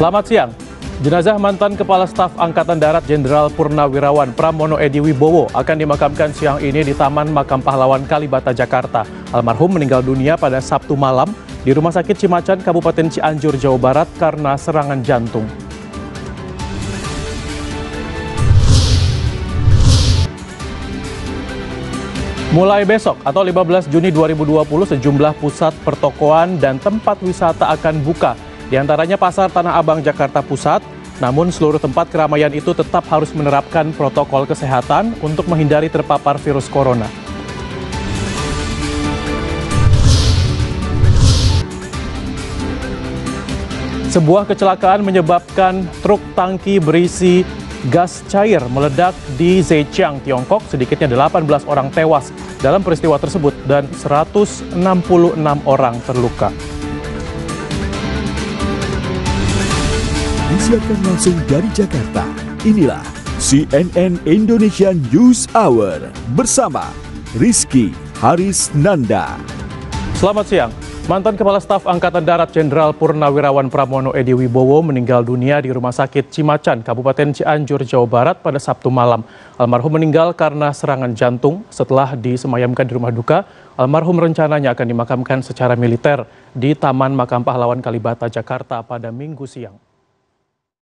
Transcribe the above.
Selamat siang. Jenazah mantan Kepala Staf Angkatan Darat Jenderal Purnawirawan Pramono Edy Wibowo akan dimakamkan siang ini di Taman Makam Pahlawan Kalibata, Jakarta. Almarhum meninggal dunia pada Sabtu malam di Rumah Sakit Cimacan, Kabupaten Cianjur, Jawa Barat karena serangan jantung. Mulai besok atau 15 Juni 2020 sejumlah pusat pertokoan dan tempat wisata akan buka. Di antaranya Pasar Tanah Abang, Jakarta Pusat. Namun seluruh tempat keramaian itu tetap harus menerapkan protokol kesehatan untuk menghindari terpapar virus corona. Sebuah kecelakaan menyebabkan truk tangki berisi gas cair meledak di Zhejiang, Tiongkok. Sedikitnya 18 orang tewas dalam peristiwa tersebut dan 166 orang terluka. Disiarkan langsung dari Jakarta, inilah CNN Indonesia News Hour bersama Rizky Harisnanda. Selamat siang. Mantan Kepala Staf Angkatan Darat Jenderal Purnawirawan Pramono Edy Wibowo meninggal dunia di Rumah Sakit Cimacan, Kabupaten Cianjur, Jawa Barat pada Sabtu malam. Almarhum meninggal karena serangan jantung. Setelah disemayamkan di rumah duka, almarhum rencananya akan dimakamkan secara militer di Taman Makam Pahlawan Kalibata, Jakarta pada Minggu siang.